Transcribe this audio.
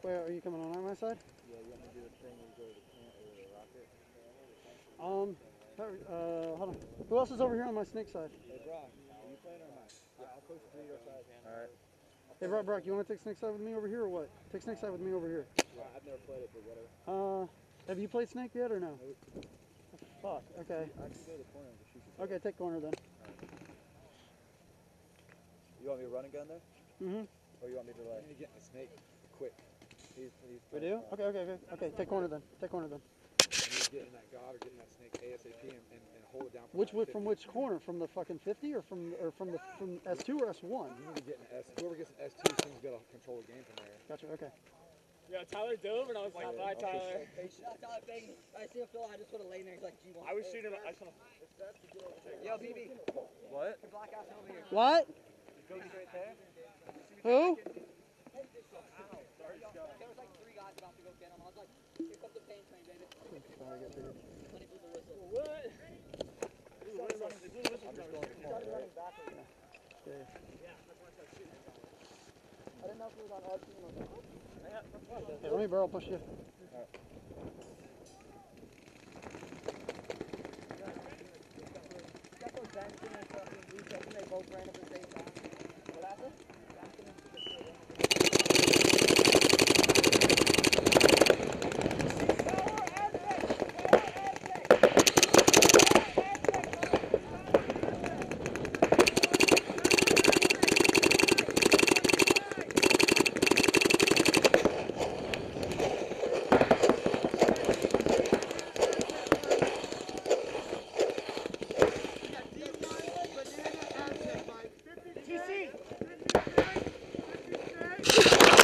Wait, are you coming on my side? Yeah, you want me to do the thing where you go to the plant or the rocket? Hold on. Who else is over here on my snake side? Hey, Brock, are you playing or am I? I'll coach you to your side. Alright. Hey, Brock, you want to take snake side with me over here or what? Take snake side with me over here. Yeah, I've never played it, but whatever. Have you played snake yet or no? Nope. Fuck, okay. I can go to the corner and just shoot you. Okay, take corner then. You want me to run a gun there? Mm-hmm. Or you want me to like... I need to get my snake quick. He's We do? Okay, take corner then. Take corner then. I need to get in that god or get in that snake ASAP and hold it down From which corner? From the fucking 50 or from S2 or S1? You need to get in S. Whoever gets an S2 seems to be able to control the game from there. Gotcha, okay. Yeah, Tyler dove and I was like, bye, Tyler. Hey, Tyler, I see a Phil, I just would have laid there, he's like, G1. I was shooting him. I saw. Yo, BB. What? The black ass over here. What? Go straight there. Who? There was like 3 guys about to go get him. I was like, here comes the pain train, baby. When he blew the whistle. What? I'm just going to the corner, right? I didn't know if he was on our team or not. Hey, let me barrel push you. Got those Benson and fucking Lucha, and they both ran at the same time. What happened? Benson and TC!